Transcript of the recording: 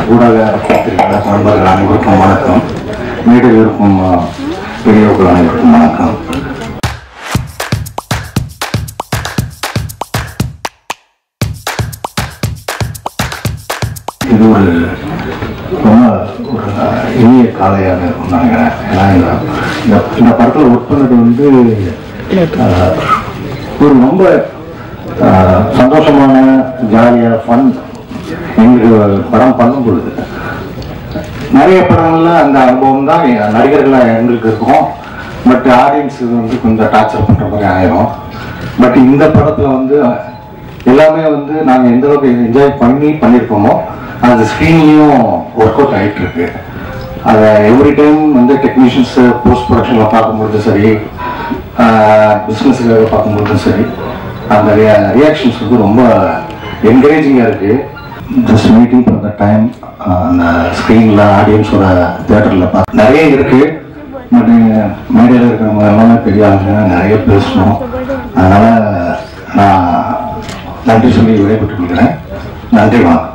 ஊடக நண்பர்கள் அனைவருக்கும் வணக்கம். மேடையில் இருக்கும் பெரியவர்கள் அனைவருக்கும் வணக்கம். இது ஒரு ரொம்ப ஒரு இனிய காலையாக இருக்கும் நினைக்கிறேன். ஏன்னா இந்த படத்தில் ஒர்க் பண்ணது வந்து ஒரு ரொம்ப சந்தோஷமான ஜாலியாக ஃபன். எங்களுக்கு படம் பண்ணும் பொழுது நிறைய படங்கள்ல அந்த அனுபவம் தான் நடிகர்களாக எங்களுக்கு இருக்கும். பட் ஆடியன்ஸுக்கு வந்து கொஞ்சம் டார்ச்சர் பண்ணுற மாதிரி ஆயிரும். பட் இந்த படத்தில் வந்து எல்லாமே வந்து நாங்கள் எந்த அளவுக்கு என்ஜாய் பண்ணியிருக்கோமோ அந்த ஸ்க்ரீன்லேயும் ஒர்க் அவுட் ஆகிட்டு இருக்கு. அதை எவ்ரி டைம் வந்து டெக்னீஷியன்ஸு போஸ்ட் ப்ரொடக்ஷனில் பார்க்கும்பொழுதும் சரி, பிஸ்னஸுக்காக பார்க்கும்பொழுதும் சரி, அந்த ரியாக்ஷன்ஸ் வந்து ரொம்ப என்கரேஜிங்காக இருக்குது. Just meeting for the time அந்த ஸ்க்ரீனில் ஆடியன்ஸோட தேட்டரில் பார்த்து நிறைய இருக்குது. பட் மேடையில் இருக்கிறவங்க எல்லாமே பெரிய ஆளுங்க, நிறைய பேசணும். அதனால் நான் நன்றி சொல்லி விடைபெற்றுக் கொள்கிறேன். நன்றி, வணக்கம்.